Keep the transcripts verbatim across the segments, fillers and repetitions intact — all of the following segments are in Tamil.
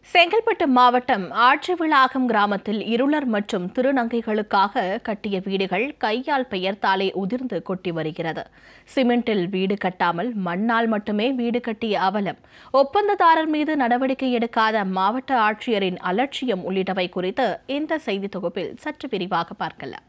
செங்கல்பட்டு மாவட்டம் ஆட்சிவிளாகம் கிராமத்தில் இருளர் மற்றும் திருநங்கைகளுக்காக கட்டிய வீடுகள் கையால் பெயர்த்தாலே உதிர்ந்து கொட்டி வருகிறது. சிமெண்டில் வீடு கட்டாமல் மண்ணால் மட்டுமே வீடு கட்டிய அவலம், ஒப்பந்ததாரர் மீது நடவடிக்கை எடுக்காத மாவட்ட ஆட்சியரின் அலட்சியம் உள்ளிட்டவை குறித்து இந்த செய்தி தொகுப்பில் சற்று விரிவாக பார்க்கலாம்.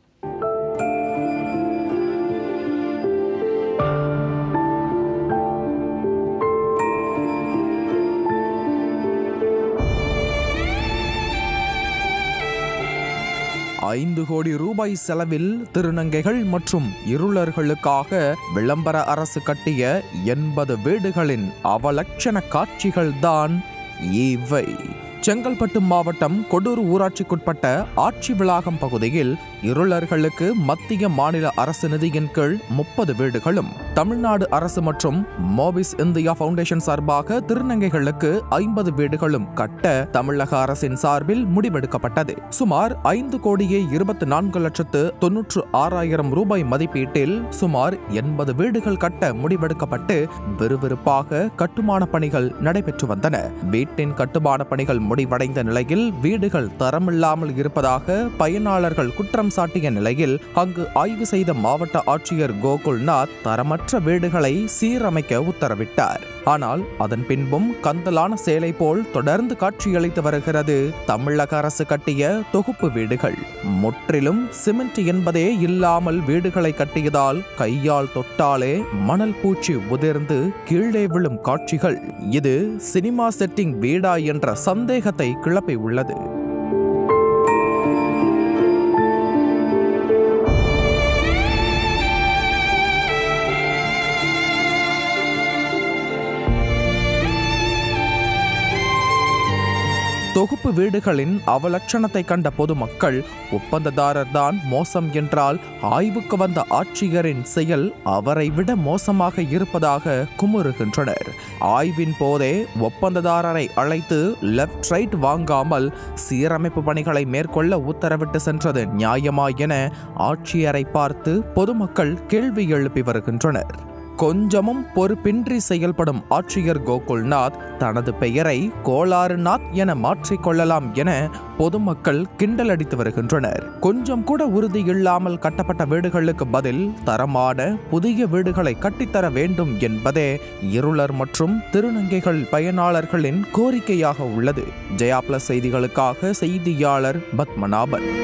ஐந்து கோடி ரூபாய் செலவில் திருநங்கைகள் மற்றும் இருளர்களுக்காக விளம்பர அரசு கட்டிய எண்பது வீடுகளின் அவலட்சண காட்சிகள்தான் இவை. செங்கல்பட்டு மாவட்டம் கொடூர் ஊராட்சிக்குட்பட்ட ஆட்சிவிளாகம் பகுதியில் இருளர்களுக்கு மத்திய மாநில அரசு நிதியின் கீழ் முப்பது வீடுகளும், தமிழ்நாடு அரசு மற்றும் மோபிஸ் இந்தியா பவுண்டேஷன் சார்பாக திருநங்கைகளுக்கு ஐம்பது வீடுகளும் கட்ட தமிழக அரசின் சார்பில் முடிவெடுக்கப்பட்டது. சுமார் ஐந்து கோடியே இருபத்தி நான்கு லட்சத்து தொன்னூற்று ஆறாயிரம் ரூபாய் மதிப்பீட்டில் சுமார் எண்பது வீடுகள் கட்ட முடிவெடுக்கப்பட்டு விறுவிறுப்பாக கட்டுமான பணிகள் நடைபெற்று வந்தன. வீட்டின் கட்டுமான பணிகள் முடிவடைந்த நிலையில் வீடுகள் தரமில்லாமல் இருப்பதாக பயனாளர்கள் குற்றம் சாட்டிய நிலையில் அங்கு ஆய்வு செய்த மாவட்ட ஆட்சியர் கோகுல்நாத் தரமற்ற வீடுகளை சீரமைக்க உத்தரவிட்டார். ஆனால் அதன் பின்பும் கந்தலான சேலை போல் தொடர்ந்து காட்சியளித்து வருகிறது தமிழக அரசு கட்டிய தொகுப்பு வீடுகள். முற்றிலும் சிமெண்ட் என்பதே இல்லாமல் வீடுகளை கட்டியதால் கையால் தொட்டாலே மணல் பூச்சி உதிர்ந்து கீழே விழும் காட்சிகள். இது சினிமா செட்டிங் வீடா என்ற சந்தேகத்தை கிளப்பி உள்ளது. தொகுப்பு வீடுகளின் அவலட்சணத்தை கண்ட பொதுமக்கள் ஒப்பந்ததாரர் தான் மோசம் என்றால் ஆய்வுக்கு வந்த ஆட்சியரின் செயல் அவரை விட மோசமாக இருப்பதாக குமுறுகின்றனர். ஆய்வின் போதே ஒப்பந்ததாரரை அழைத்து லெப்ட் ரைட் வாங்காமல் சீரமைப்பு பணிகளை மேற்கொள்ள உத்தரவிட்டு சென்றது நியாயமா என ஆட்சியரை பார்த்து பொதுமக்கள் கேள்வி எழுப்பி வருகின்றனர். கொஞ்சமும் பொறுப்பின்றி செயல்படும் ஆட்சியர் கோகுல்நாத் தனது பெயரை கோளாறுநாத் என மாற்றிக்கொள்ளலாம் என பொதுமக்கள் கிண்டல் அடித்து வருகின்றனர். கொஞ்சம் கூட உறுதி இல்லாமல் கட்டப்பட்ட வீடுகளுக்கு பதில் தரமான புதிய வீடுகளை கட்டித்தர வேண்டும் என்பதே இருளர் மற்றும் திருநங்கைகள் பயனாளர்களின் கோரிக்கையாக உள்ளது. ஜெயா பிளஸ் செய்திகளுக்காக செய்தியாளர் பத்மநாபன்.